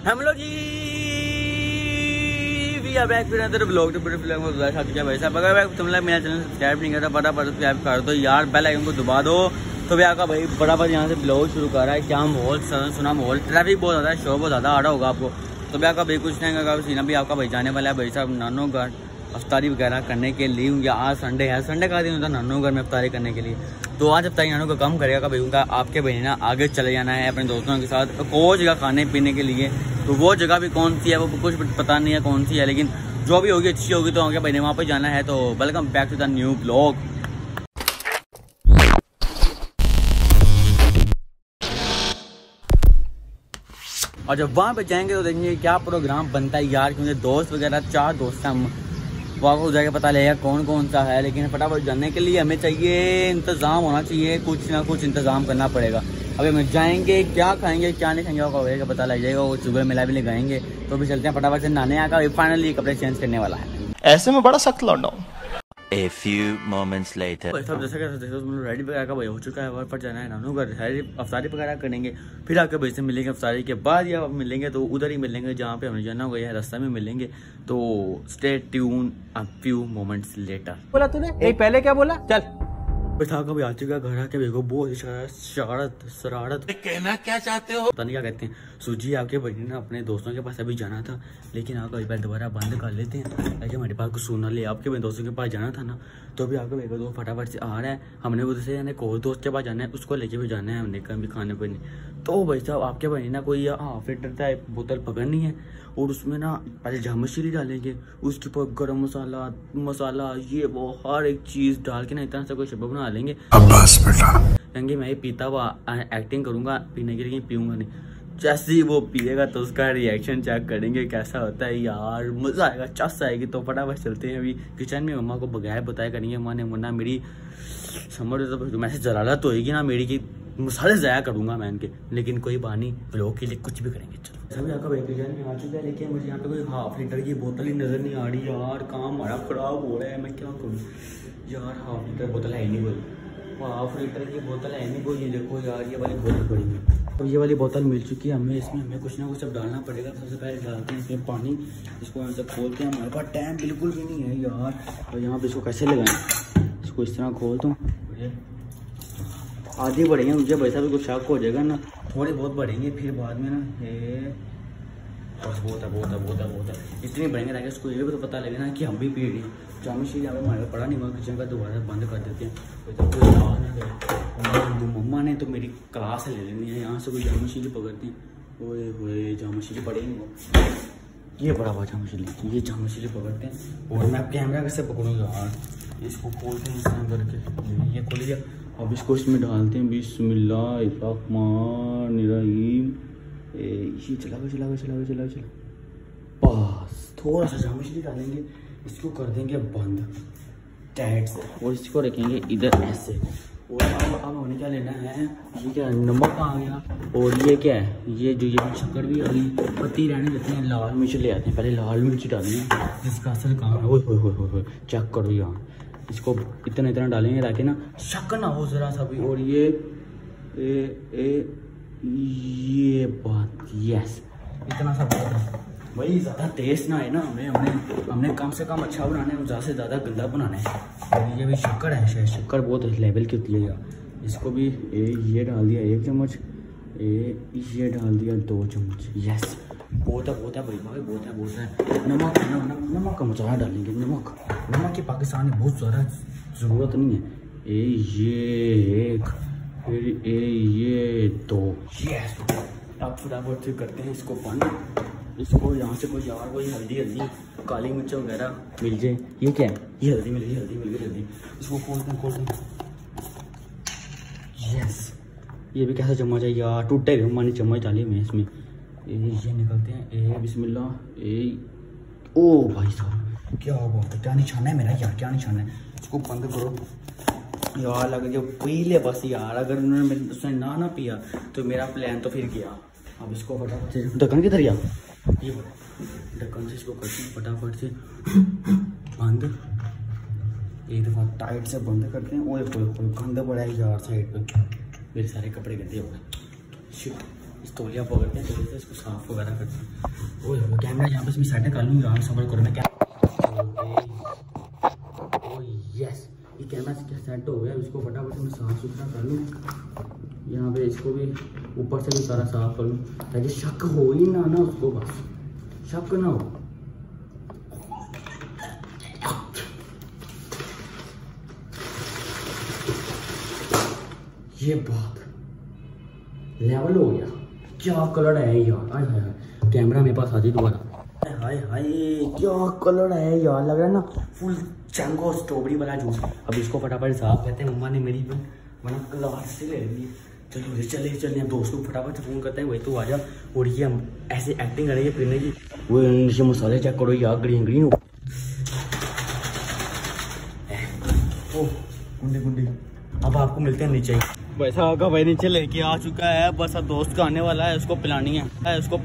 हम लोग जी बैक फिर अंदर ब्लॉग तो पूरे फिल्म को क्या भाई साहब, अगर तुम लोग मेरा चैनल सब्सक्राइब नहीं करता फटाफट सब्सक्राइब कर दो यार, बेल आइकन को दबा दो। तो भैया का भाई फटाफट यहाँ से ब्लॉग शुरू कर रहा है। क्या माहौल सुना माहौल, ट्रैफिक बहुत ज़्यादा है, शोर बहुत ज़्यादा आ रहा होगा आपको। तो भैया का भाई कुछ नहीं होगा, सीना भी आपका भाई जाने वाला है भाई साहब नानो घर अफ्तारी वगैरह करने के लिए। या आज संडे है, संडे का दिन होता है नानो घर में अफ्तारी करने के लिए। तो आज अफ्तारी नानो का कम करेगा भाई उनका, आपके भाई ना आगे चले जाना है अपने दोस्तों के साथ कोई जगह खाने पीने के लिए। तो वो जगह भी कौन सी है वो कुछ पता नहीं है कौन सी है, लेकिन जो भी होगी अच्छी होगी। तो आगे भाई ने वहाँ पर जाना है। तो welcome back to the new blog. और जब वहाँ पे जाएंगे तो देखेंगे क्या प्रोग्राम बनता है यार, क्योंकि दोस्त वगैरह 4 दोस्त हैं हम, वहाँ को जाके पता लगेगा कौन कौन सा है। लेकिन फटाफट जानने के लिए हमें चाहिए इंतज़ाम होना चाहिए, कुछ ना कुछ इंतज़ाम करना पड़ेगा। अभी हम जाएंगे क्या खाएंगे क्या नहीं खाएंगे होगा पता लग जाएगा, वो सुबह मेला भी लगाएंगे। तो भी चलते हैं फटाफट से नहाने आकर फाइनली कपड़े चेंज करने वाला है। ऐसे में बड़ा सख्त लौंडा हूं। A few moments later. सब जैसा रेडी वगैरह का भाई हो चुका है, वहाँ पर जाना है नानू घर अफ्तारी वगैरह करेंगे। फिर आके भाई से मिलेंगे अफ्तारी के बाद, या मिलेंगे तो उधर ही मिलेंगे जहाँ पे हमें जाना होगा, या रास्ते में मिलेंगे। तो stay tune a few moments later. बोला तूने पहले क्या बोला? चल बैठा कभी आ चुका घर आके देखो बहुत शरारत कहना क्या चाहते हो? पता नहीं क्या कहते हैं। सूजी आपके भाई ने अपने दोस्तों के पास अभी जाना था, लेकिन आपका एक बार दोबारा बंद कर लेते हैं ताकि हमारे पास कुछ सुनना ले। आपके भाई दोस्तों के पास जाना था ना, तो अभी आपका भाई दो फटाफट से आ रहा है। हमने उधर से यानी कोई दोस्त के पास जाना है, उसको लेके भी जाना है हमने कभी खाने पीने। तो भाई साहब आपके भाई ना कोई हाफ लीटर का एक बोतल पकड़नी है, और उसमें ना पहले जामशीली डालेंगे, उसके ऊपर गरम मसाला ये वो हर एक चीज़ डाल के ना इतना सा कोई शब्बा बना लेंगे। बस बेटा कहेंगे मैं पीता हुआ एक्टिंग करूंगा पीने के लिए, पीऊंगा नहीं। जैसे ही वो पिएगा तो उसका रिएक्शन चेक करेंगे कैसा होता है यार, मज़ा आएगा, चस आएगी। तो फटाफट चलते हैं अभी किचन में। मम्मा को बगैर बताया करेंगे माँ ने, वरना मेरी समझ तो मैसेज जलालत तो होगी ना मेरी की मसाले ज़ाया करूँगा मैं इनके। लेकिन कोई बानी ब्लॉग के लिए कुछ भी करेंगे। चलो सभी आपका भाई किचन में आ चुका है, लेकिन मुझे यहाँ पे कोई हाफ लीटर की बोतल ही नज़र नहीं आ रही यार। काम हमारा ख़राब हो रहा है, मैं क्या करूँ यार। हाफ लीटर बोतल है नहीं कोई, हाफ लीटर की बोतल है नहीं कोई। ये देखो यार ये वाली बोतल पड़ी है, तो ये वाली बोतल मिल चुकी है हमें। इसमें हमें कुछ ना कुछ अब डालना पड़ेगा। सबसे पहले डालते हैं इसमें पानी, इसको यहाँ से खोलते हैं। हमारे पास टाइम बिल्कुल भी नहीं है यार। और यहाँ पे इसको कैसे लगाएं, इसको इस तरह खोल दूँ। आधे बढ़ेंगे मुझे भाई साहब कुछ शक हो जाएगा ना, थोड़े बहुत बढ़ेंगे फिर बाद में ना ये बस बहुत है इतनी बढ़ेंगे ताकि उसको ये भी तो पता लगे ना कि हम भी पी रहे हैं। जामशील यहाँ पे हमारे पड़ा नहीं हुआ, किचन का दोबारा बंद कर देते हैं। मम्मा ने तो मेरी क्लास ले लेनी है, यहाँ से कोई जामशील पकड़ती हैं। ओए जामशील पड़े नहीं वो, ये बड़ा हुआ जामशील, ये जामशील पकड़ते हैं। और मैं कैमरा कैसे पकड़ूँगा यार, इसको खोलते हैं इस तरह करके, ये खोल लिया। अब इसको इसमें डालते हैं बिस्मिल्लाहिर्रहमानिर्रहीम। ये चला बस थोड़ा सा जामशील डालेंगे, इसको कर देंगे बंद टाइट से, और इसको रखेंगे इधर ऐसे। और अब हमें क्या लेना है, ये क्या नमक आ गया, और ये क्या है ये जो ये शक्कर भी आ गई, पत्ती रहने देते हैं। लाल मिर्च ले आते हैं, पहले लाल मिर्च डालेंगे जिसका असल काम है। हो चेक करो यहाँ, इसको इतना डालेंगे ताकि ना शक्कर ना हो ज़रा सा भी। और ये बात यस इतना सा वही ज़्यादा टेस्ट ना है ना, हमने कम से कम अच्छा बनाना है, ज़्यादा से ज़्यादा गंदा बनाना है। और ये भी शक्कर है, शायद शक्कर बहुत लेवल की होती है यार। इसको भी ये डाल दिया 1 चम्मच, ये डाल दिया 2 चम्मच। यस बहुत है भाई बहुत है। नमक का मसाला डालेंगे, नमक की पाकिस्तान में बहुत ज़्यादा ज़रूरत नहीं है। ये 1 फिर ये 2। यस अब फटाफट से करते हैं इसको बंद। इसको यहाँ से कोई यार कोई हल्दी काली मिर्च वगैरह मिल जाए। ये क्या है, ये हल्दी मिल गई। इसको खोलते हैं। यस ये भी कैसा चम्मच है यार, टूटे हुए मानी चम्मच डाली मैं इसमें। ये निकलते हैं बिस्मिल्लाह। ओ भाई साहब क्या बात है, क्या निशाना है मेरा यार, क्या निशाना है। इसको बंद करो यार, लग जो पी ले बस यार। अगर उन्होंने उसने ना पिया तो मेरा प्लान तो फिर गया। अब इसको फटाफट से ढक्कन किधर गया, ये ढक्कन से इसको करते हैं फटाफट से बंद। एक दफ़ा टाइट से बंद करते हैं। ओए गंदा पड़ा है यार साइड पे, मेरे सारे कपड़े गंदे हो गए। शिट इस तौलिया पकड़ते हैं, थोड़ी से इसको साफ वगैरह करते हैं। ओह कैमरा यहाँ पे मैं सेट कर लूँ, यहाँ सबर करो मैं क्या। ओह यस, ये कैमरा क्या सेट हो गया, इसको फटाफट मैं साफ सुथरा कर लूँ। यहाँ पे इसको भी ऊपर से भी सारा साफ कर लूँ ताकि शक हो ही ना उसको, बस शक ना हो। ये बात लेवल हो गया, क्या कलर है यार। हाय हाय हाय, कैमरा मेरे पास आ जाए दोबारा। हाय हाय क्या कलर है यार, लग रहा है ना फुल चैंगो स्ट्रॉबेरी वाला जूस। अब इसको फटाफट साफ करते हैं, मम्मा ने मेरी बना क्लास से ले ली। चलो चले चले दोस्त को फटाफट फोन करते हैं, वही तो आ जा। और ये हम ऐसे एक्टिंग करेंगे पीने की। वो नीचे मसाले चेक करो यार, ग्रीन ग्रीन हो। ओह गुंडी गुंडी, अब आपको मिलते हैं नीचे। वैसा होगा भाई नीचे लेके आ चुका है, बस अब दोस्त का आने वाला है, उसको पिलानी है उसको।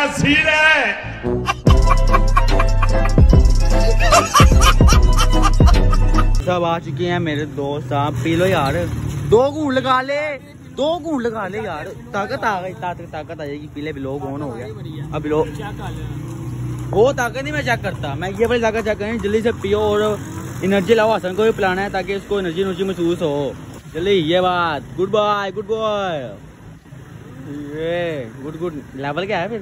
सब आ चुके हैं मेरे दोस्त, आप पी लो यार, 2 घूंट लगा ले, 2 घूंट लगा ले यार, ताकत आ गई, ताकत आ जाएगी। पीले भी लोग ऑन हो गया, अब लोग वो ताकत नहीं मैं चेक करता, मैं ये वाली ताकत चेक करें। जल्दी से पियो और एनर्जी लाओ, हसन को भी पिलाना है ताकि इसको एनर्जी महसूस हो। चलिए ये बात, गुड बॉय गुड बॉय, ये गुड गुड। लेवल क्या है फिर?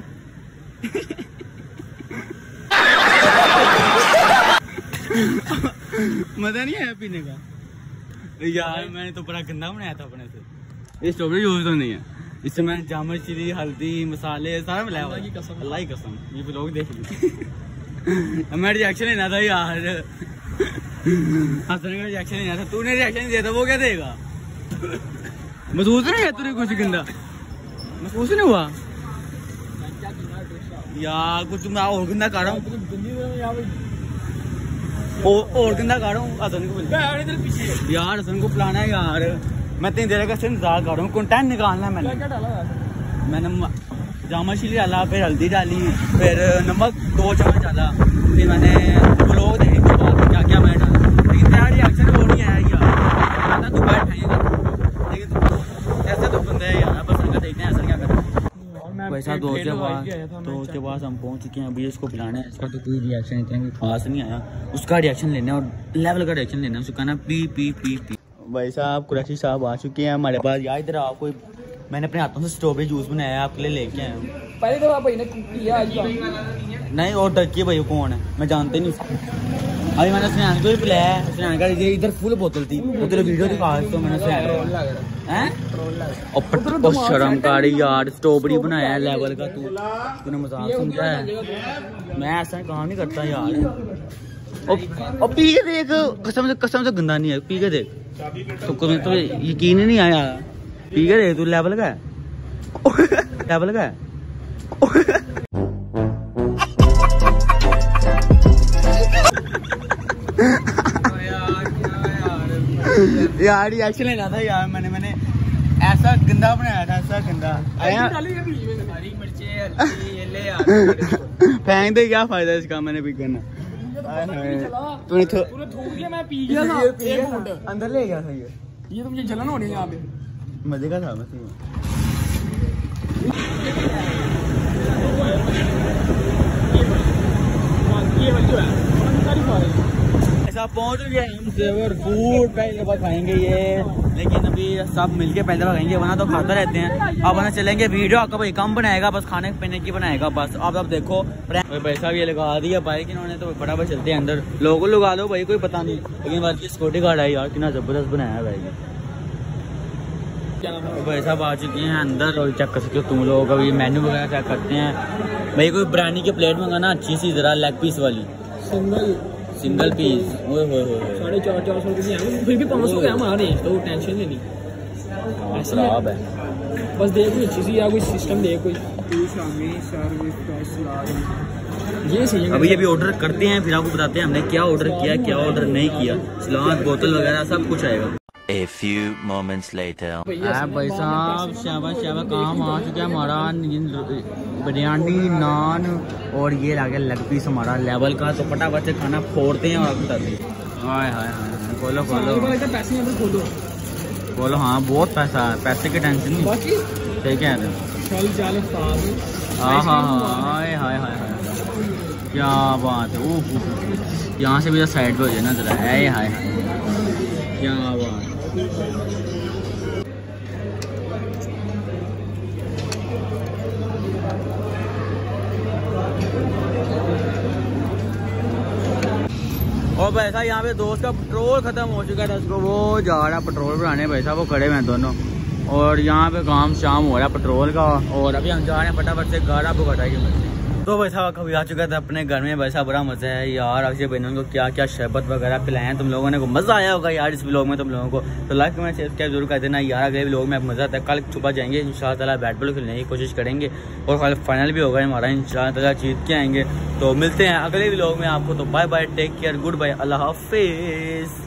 मजा नहीं आया पीने का यार, मैंने तो बड़ा गंदा बनाया था अपने से। ये स्ट्रॉबेरी यूज तो नहीं है, इससे मैंने जामुन चीनी हल्दी मसाले सारा मिलाया हुआ। अल्लाह की कसम, ये लोग देख ली। मैं रिएक्शन लेना था यार, हंसने का रिएक्शन लेना था, तूने रिएक्शन नहीं दिया था, वो क्या देगा? महसूस नहीं है तुझे कुछ गंदा महसूस नहीं हुआ यार? कुछ मैं और गंदा कर रहा हूँ, और गंदा कर रहा हूँ। हसन को यार, हसन को पिलाना है यार, मैं 3 देर का इंतजार कर रहा हूँ। कंटेंट निकालना है मैंने जामा शीली डाला, फिर हल्दी डाली, फिर नमक 2 चम्मच डाला, फिर मैंने ब्लॉग देखने के बाद क्या क्या मैंने डाला, लेकिन तेरा रिएक्शन वो नहीं आया यार। तू बैठ खाएगा, लेकिन ऐसे तो बंदे है यार, बस इनका देखते हैं असर क्या करते हैं। वैसा दोस्त के पास हम पहुंच चुके हैं, अभी इसको पिलाना है। इसका तो कोई रिएक्शन इतना खास नहीं आया, उसका रिएक्शन लेना है और लेवल का रिएक्शन लेना है। उसको कहना पी पी पी पी। भाई साहब कुरैशी साहब आ चुके हैं हमारे पास यार। इधर आपको मैंने अपने हाथों से स्ट्रॉबेरी जूस बनाया, आपके लिए लेके आया हूँ। पहले तो भाई ने किया नहीं, और डरकी भाई कौन है, मैं जानते नहीं। अभी मैंने स्नैन को भी पिलाया, स्नैन का इधर फुल बोतल थी, तो तेरे वीडियो दिखा तो मैंने शर्म कर यार, स्ट्रॉबेरी बनाया है लेवल का। तूने मजाक समझा है? मैं ऐसा काम नहीं करता यार। और पी के देख, कसम से गंदा नहीं है, पी के देख। तो यकीन ही नहीं आया, पी के देख तू। लेवल का है, लेवल का है। यार रिएक्शन लेना था यार, मैंने ऐसा गंदा बनाया था, ऐसा गंदा आया। फेंक दे, क्या फायदा इसका, मैंने भी करना। तूने मैं पी गया था, अंदर ले गया था ये तो मुझे जलन हो रही है यहाँ पे। मजे का था बस ऐसा पहुंच गया हम सेवर फूड पहले दफा खाएंगे ये, लेकिन अभी सब मिलके पहले दफा खाएंगे, वरना तो खाते रहते हैं। अब वरना चलेंगे, वीडियो आपका भाई कम बनाएगा, बस खाने पीने की बनाएगा बस। अब देखो पैसा भी लगा दिया बाइक इन्होंने, तो फटाफट चलते हैं अंदर। लोगों लगा लो भाई, कोई पता नहीं, लेकिन बात की सिक्योरिटी गार्ड है यार, कितना जबरदस्त बनाया भाई। भाई साहब आ चुके हैं अंदर और चेक कर सकते हो तुम लोग, अभी मेन्यू वगैरह चेक करते हैं। भाई कोई बिरयानी की प्लेट मंगाना अच्छी सी, जरा लेग पीस वाली, सिंगल पीस। ओए होए होए 450 रुपये, फिर भी 500 के हमारे, तो टेंशन नहीं खराब है। बस देख कोई अच्छी सी या कोई सिस्टम दे कोई। ये सही है। अभी ये भी ऑर्डर करते हैं, फिर आपको बताते हैं हमने क्या ऑर्डर किया, क्या ऑर्डर नहीं किया। सलाद, बोतल वगैरह सब कुछ आएगा। A few moments later. भाई साहब शाबाश काम आ चुका है हमारा, बिरयानी, नान और ये ला गया लेग पीस हमारा लेवल का। तो फटाफट से खाना फोड़ते हैं और आपको बताते हैं। हाय हाय हाय, खोलो पैसे खोलो बोलो। हाँ बहुत पैसा है, पैसे की टेंशन नहीं, ठीक है। चल चल साहब। हाँ हाँ हाँ हाय हाय हाय हाय क्या बात है। ओह यहाँ से भी साइड पे हो जाए ना जरा। हाय हाय क्या बात है। और भाई साहब यहाँ पे दोस्त का पेट्रोल खत्म हो चुका था, उसको वो जा रहा पेट्रोल भराने। भाई साहब वो खड़े हुए हैं दोनों और यहाँ पे काम शाम हो रहा है पेट्रोल का। और अभी हम जा रहे हैं फटाफट से गाड़ा को घटाएंगे। तो भाई साहब कभी आ चुका था अपने घर में। भाई साहब बड़ा मजा है यार। अक्षय भाई ने उनको क्या क्या शरबत वगैरह पिलाए हैं तुम लोगों ने को मजा आया होगा यार इस व्लॉग में तुम लोगों को। तो लाइक कमेंट सब्सक्राइब जरूर कर देना यार। अगले व्लॉग में मजा आता है। कल सुबह जाएंगे इंशाल्लाह ताला बैट बॉल खेलने की कोशिश करेंगे और फाइनल भी होगा हमारा इंशाल्लाह ताला, जीत के आएंगे। तो मिलते हैं अगले व्लॉग में आपको। तो bye bye, take care, good bye, अल्लाह हाफिज।